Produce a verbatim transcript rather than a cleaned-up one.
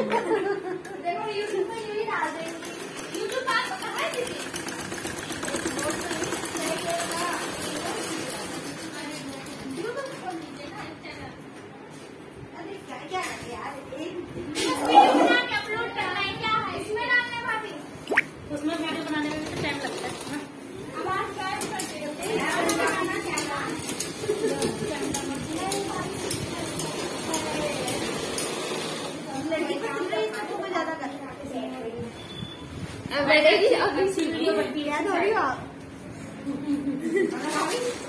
देखो यूट्यूब पे यही डाल देंगे। यूट्यूब आप कहाँ है दीदी? यूट्यूब खोल लीजिए ना चैनल। अरे क्या क्या है यार, एक वीडियो बना के अपलोड करना है, क्या है इसमें डालने भाभी? उसमें वीडियो बनाने में तो टाइम लगता है। अब आप गाइड करते हो बनाना चाहिए। बैठेगी अभी सीढ़ी थोड़ी